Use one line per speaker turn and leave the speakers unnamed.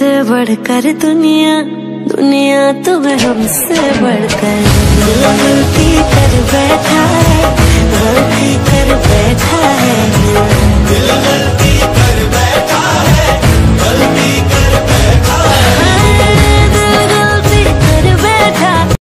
हमसे बढ़कर दुनिया, दुनिया तुम्हें हमसे बढ़कर गलती कर बैठा है, गलती कर बैठा है।